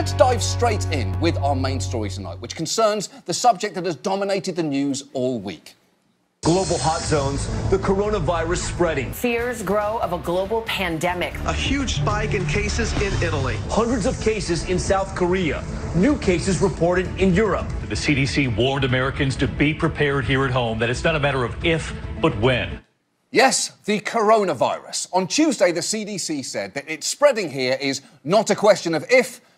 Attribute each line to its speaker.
Speaker 1: let's dive straight in with our main story tonight, which concerns the subject that has dominated the news all week.
Speaker 2: Global hot zones, the coronavirus spreading.
Speaker 3: Fears grow of a global pandemic.
Speaker 4: A huge spike in cases in Italy.
Speaker 2: Hundreds of cases in South Korea. New cases reported in Europe.
Speaker 5: The CDC warned Americans to be prepared here at home, that it's not a matter of if, but when.
Speaker 1: Yes, the coronavirus. On Tuesday, the CDC said that its spreading here is not a question of if,